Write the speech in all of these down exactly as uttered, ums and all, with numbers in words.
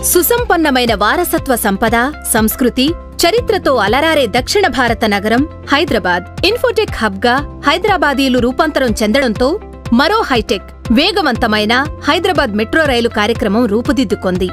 సుసంపన్నమైన వారసత్వ సంపద, సంస్కృతి, చరిత్రతో అలరారే దక్షిణ భారత నగరం హైదరాబాద్ ఇన్ఫోటెక్ హబ్గా హైదరాబాదీలు రూపాంతరం చెందడంతో మరో హైటెక్, వేగవంతమైన హైదరాబాద్ మెట్రో రైలు కార్యక్రమం రూపుదిద్దుకొంది.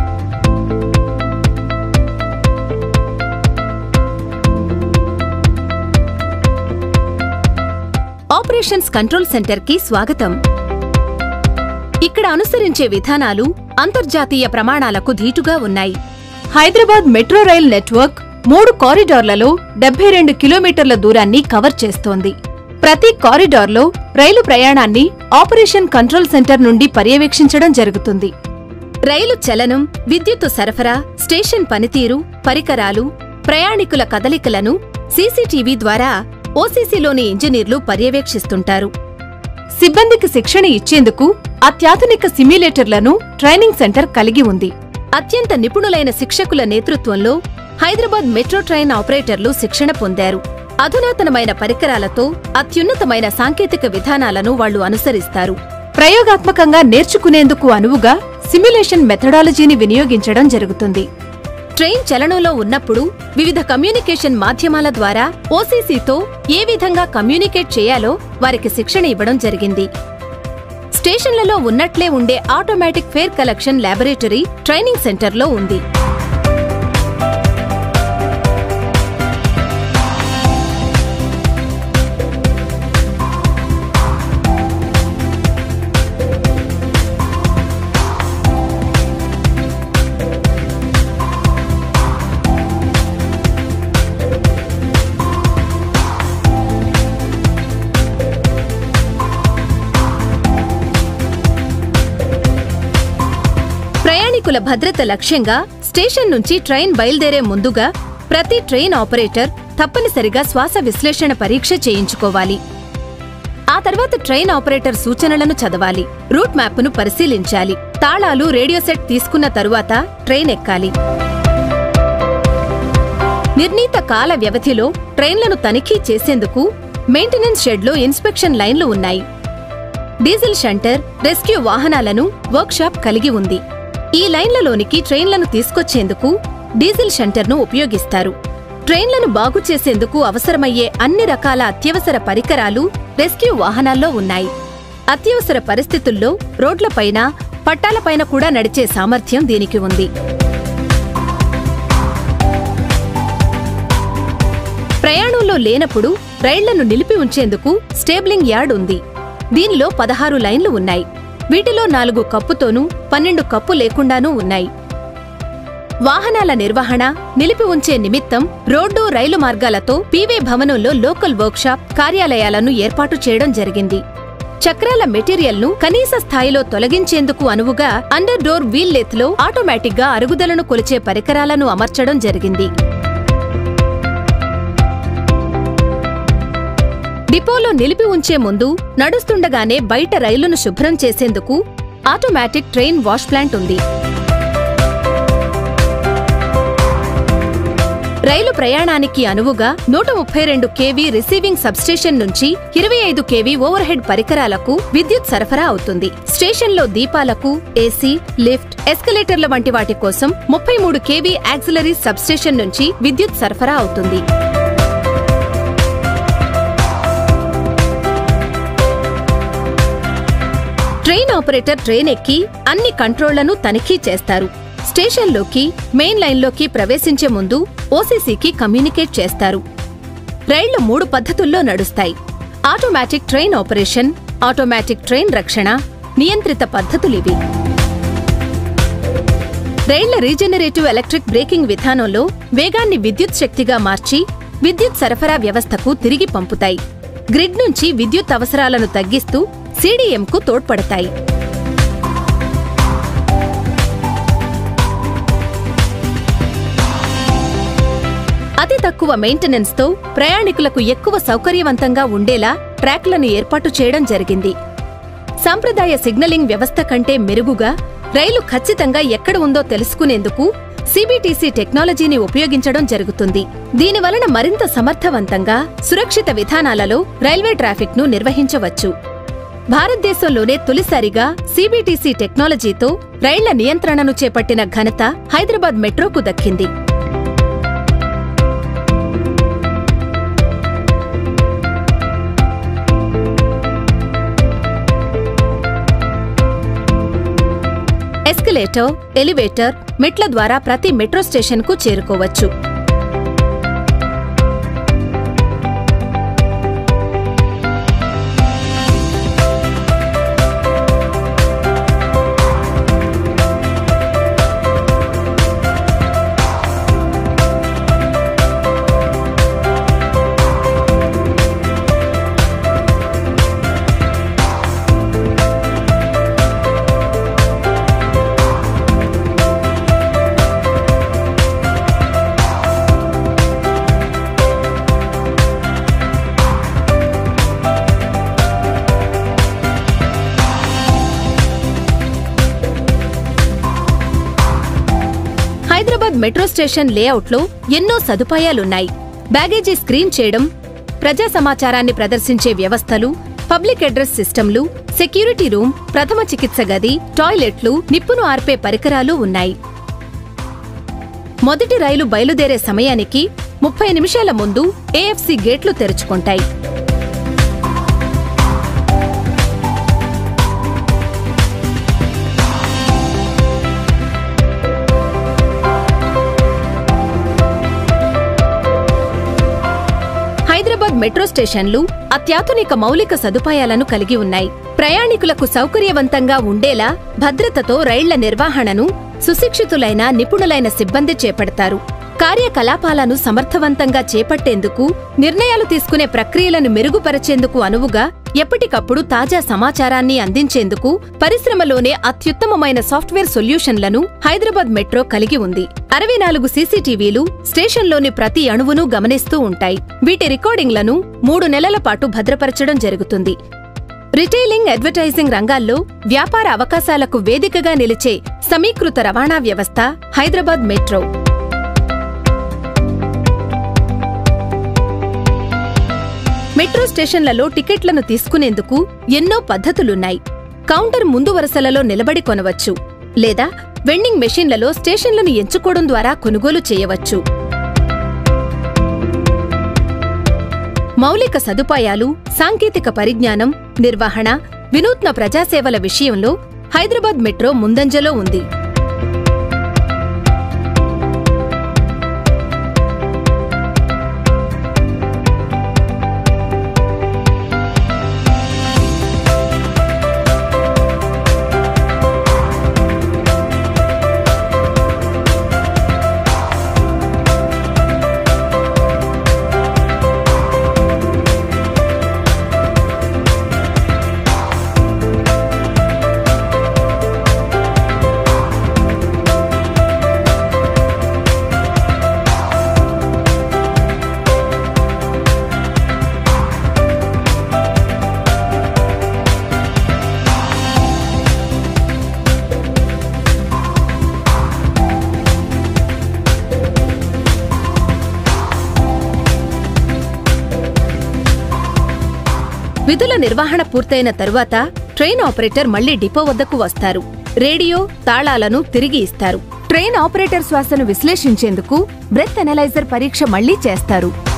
ఆపరేషన్స్ కంట్రోల్ సెంటర్కి స్వాగతం. ఇక్కడ అనుసరించే విధానాలు అంతర్జాతీయ ప్రమాణాలకు ధీటుగా ఉన్నాయి. హైదరాబాద్ మెట్రో రైల్ నెట్వర్క్ మూడు కారిడార్లలో డెబ్బై రెండు కిలోమీటర్ల దూరాన్ని కవర్ చేస్తోంది. ప్రతి కారిడార్లో రైలు ప్రయాణాన్ని ఆపరేషన్ కంట్రోల్ సెంటర్ నుండి పర్యవేక్షించడం జరుగుతుంది. రైలు చలనం, విద్యుత్తు సరఫరా, స్టేషన్ పనితీరు, పరికరాలు, ప్రయాణికుల కదలికలను సీసీటీవీ ద్వారా ఓసీసీలోని ఇంజనీర్లు పర్యవేక్షిస్తుంటారు. సిబ్బందికి శిక్షణ ఇచ్చేందుకు అత్యాధునిక సిమ్యులేటర్లను ట్రైనింగ్ సెంటర్ కలిగి ఉంది. అత్యంత నిపుణులైన శిక్షకుల నేతృత్వంలో హైదరాబాద్ మెట్రో ట్రైన్ ఆపరేటర్లు శిక్షణ పొందారు. అధునాతనమైన పరికరాలతో అత్యున్నతమైన సాంకేతిక విధానాలను వాళ్లు అనుసరిస్తారు. ప్రయోగాత్మకంగా నేర్చుకునేందుకు అనువుగా సిమ్యులేషన్ మెథడాలజీని వినియోగించడం జరుగుతుంది. ట్రైన్ చలనంలో ఉన్నప్పుడు వివిధ కమ్యూనికేషన్ మాధ్యమాల ద్వారా ఓసీసీతో ఏ విధంగా కమ్యూనికేట్ చేయాలో వారికి శిక్షణ ఇవ్వడం జరిగింది. స్టేషన్లలో ఉన్నట్లే ఉండే automatic fare collection laboratory training సెంటర్లో ఉంది. ప్రయాణికుల భద్రత లక్ష్యంగా స్టేషన్ నుంచి ట్రైన్ బయలుదేరే ముందుగా ప్రతి ట్రైన్ ఆపరేటర్ తప్పనిసరిగా శ్వాస విశ్లేషణ పరీక్ష చేయించుకోవాలి. ఆ తర్వాత ట్రైన్ ఆపరేటర్ సూచనలను చదవాలి, రూట్ మ్యాప్ను పరిశీలించాలి, తాళాలు, రేడియో సెట్ తీసుకున్న తరువాత ట్రైన్ ఎక్కాలి. నిర్ణీత కాల వ్యవధిలో ట్రైన్లను తనిఖీ చేసేందుకు మెయింటెనెన్స్ షెడ్లో ఇన్స్పెక్షన్ లైన్లు ఉన్నాయి. డీజిల్ షంటర్, రెస్క్యూ వాహనాలను వర్క్షాప్ కలిగి ఉంది. ఈ లైన్లలోనికి ట్రైన్లను తీసుకొచ్చేందుకు డీజిల్ షంటర్ను ఉపయోగిస్తారు. ట్రైన్లను బాగు చేసేందుకు అవసరమయ్యే అన్ని రకాల అత్యవసర పరికరాలు రెస్క్యూ వాహనాల్లో ఉన్నాయి. అత్యవసర పరిస్థితుల్లో రోడ్లపైన, పట్టాలపైన కూడా నడిచే సామర్థ్యం దీనికి ఉంది. ప్రయాణంలో లేనప్పుడు రైళ్లను నిలిపి ఉంచేందుకు స్టేబ్లింగ్ యార్డ్ ఉంది. దీనిలో పదహారు లైన్లు ఉన్నాయి. వీటిలో నాలుగు కప్పుతోనూ, పన్నెండు కప్పు లేకుండానూ ఉన్నాయి. వాహనాల నిర్వహణ, నిలిపి ఉంచే నిమిత్తం రోడ్డు, రైలు మార్గాలతో పీవే భవనంలో లోకల్ వర్క్షాప్, కార్యాలయాలను ఏర్పాటు చేయడం జరిగింది. చక్రాల మెటీరియల్ను కనీస స్థాయిలో తొలగించేందుకు అనువుగా అండర్ డోర్ వీల్ లెత్లో ఆటోమేటిక్గా అరుగుదలను కొలిచే పరికరాలను అమర్చడం జరిగింది. డిపోలో నిలిపి ఉంచే ముందు నడుస్తుండగానే బయట రైలును శుభ్రం చేసేందుకు ఆటోమేటిక్ ట్రైన్ వాష్ ప్లాంట్ ఉంది. రైలు ప్రయాణానికి అనువుగా నూట ముప్పై రెండు కేవీ రిసీవింగ్ సబ్స్టేషన్ నుంచి ఇరవై ఐదు కేవీ ఓవర్ హెడ్ పరికరాలకు విద్యుత్ సరఫరా అవుతుంది. స్టేషన్లో దీపాలకు, ఏసీ, లిఫ్ట్, ఎస్కలేటర్ల వంటి వాటి కోసం ముప్పై మూడు కేవీ యాక్సిలరీ సబ్స్టేషన్ నుంచి విద్యుత్ సరఫరా అవుతుంది. ట్రైన్ ఆపరేటర్ ట్రైన్ ఎక్కి అన్ని కంట్రోళ్లను తనిఖీ చేస్తారు. స్టేషన్లోకి, మెయిన్ లైన్లోకి ప్రవేశించే ముందు ఓసీసీకి కమ్యూనికేట్ చేస్తారు. రైళ్లు మూడు పద్ధతుల్లో నడుస్తాయి. Automatic train operation, automatic train రక్షణ, నియంత్రిత పద్ధతులివి. రైళ్ల రీజనరేటివ్ ఎలక్ట్రిక్ బ్రేకింగ్ విధానంలో వేగాన్ని విద్యుత్ శక్తిగా మార్చి విద్యుత్ సరఫరా వ్యవస్థకు తిరిగి పంపుతాయి. గ్రిడ్ నుంచి విద్యుత్ అవసరాలను తగ్గిస్తూ సీడీఎంకు తోడ్పడతాయి. అతి తక్కువ మెయింటెనెన్స్తో ప్రయాణికులకు ఎక్కువ సౌకర్యవంతంగా ఉండేలా ట్రాక్లను ఏర్పాటు చేయడం జరిగింది. సంప్రదాయ సిగ్నలింగ్ వ్యవస్థ కంటే మెరుగుగా రైలు ఖచ్చితంగా ఎక్కడ ఉందో తెలుసుకునేందుకు సీబీటీసీ టెక్నాలజీని ఉపయోగించడం జరుగుతుంది. దీనివలన మరింత సమర్థవంతంగా, సురక్షిత విధానాలలో రైల్వే ట్రాఫిక్ను నిర్వహించవచ్చు. భారతదేశంలోనే తొలిసారిగా సీబీటీసీ టెక్నాలజీతో రైళ్ల నియంత్రణను చేపట్టిన ఘనత హైదరాబాద్ మెట్రోకు దక్కింది. ఎస్కలేటర్, ఎలివేటర్, మెట్ల ద్వారా ప్రతి మెట్రో స్టేషన్కు చేరుకోవచ్చు. హైదరాబాద్ మెట్రో స్టేషన్ లేఅవుట్లో ఎన్నో సదుపాయాలున్నాయి. బ్యాగేజీ స్క్రీన్ చేయడం, ప్రజా సమాచారాన్ని ప్రదర్శించే వ్యవస్థలు, పబ్లిక్ అడ్రస్ సిస్టంలు, సెక్యూరిటీ రూమ్, ప్రథమ చికిత్స గది, టాయిలెట్లు, నిప్పును ఆర్పే పరికరాలు ఉన్నాయి. మొదటి రైలు బయలుదేరే సమయానికి ముప్పై నిమిషాల ముందు ఏఎఫ్సీ గేట్లు తెరుచుకుంటాయి. హైదరాబాద్ మెట్రో స్టేషన్లు అత్యాధునిక మౌలిక సదుపాయాలను కలిగి ఉన్నాయి. ప్రయాణికులకు సౌకర్యవంతంగా ఉండేలా భద్రతతో రైళ్ల నిర్వహణను సుశిక్షితులైన నిపుణులైన సిబ్బంది చేపడతారు. కార్యకలాపాలను సమర్థవంతంగా చేపట్టేందుకు, నిర్ణయాలు తీసుకునే ప్రక్రియలను మెరుగుపరిచేందుకు అనువుగా ఎప్పటికప్పుడు తాజా సమాచారాన్ని అందించేందుకు పరిశ్రమలోనే అత్యుత్తమమైన సాఫ్ట్వేర్ సొల్యూషన్లను హైదరాబాద్ మెట్రో కలిగి ఉంది. అరవై నాలుగు సీసీటీవీలు స్టేషన్లోని ప్రతి అణువును గమనిస్తూ ఉంటాయి. వీటి రికార్డింగ్లను మూడు నెలల పాటు భద్రపరచడం జరుగుతుంది. రిటైలింగ్, అడ్వర్టైజింగ్ రంగాల్లో వ్యాపార అవకాశాలకు వేదికగా నిలిచే సమీకృత రవాణా వ్యవస్థ హైదరాబాద్ మెట్రో. మెట్రో స్టేషన్లలో టికెట్లను తీసుకునేందుకు ఎన్నో పద్ధతులున్నాయి. కౌంటర్ ముందు వరుసలలో నిలబడి కొనవచ్చు, లేదా వెండింగ్ మెషీన్లలో స్టేషన్లను ఎంచుకోవడం ద్వారా కొనుగోలు చేయవచ్చు. మౌలిక సదుపాయాలు, సాంకేతిక పరిజ్ఞానం, నిర్వహణ, వినూత్న ప్రజాసేవల విషయంలో హైదరాబాద్ మెట్రో ముందంజలో ఉంది. విధుల నిర్వహణ పూర్తయిన తరువాత ట్రైన్ ఆపరేటర్ మళ్లీ డిపో వద్దకు వస్తారు. రేడియో, తాళాలను తిరిగి ఇస్తారు. ట్రైన్ ఆపరేటర్ శ్వాసను విశ్లేషించేందుకు బ్రెత్ ఎనలైజర్ పరీక్ష మళ్లీ చేస్తారు.